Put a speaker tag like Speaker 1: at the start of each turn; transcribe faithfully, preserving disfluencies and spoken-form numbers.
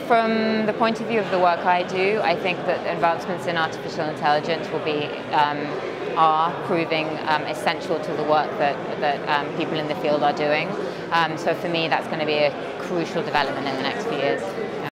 Speaker 1: from the point of view of the work I do, I think that advancements in artificial intelligence will be, um, are proving um, essential to the work that, that um, people in the field are doing. Um, so for me, that's going to be a crucial development in the next few years.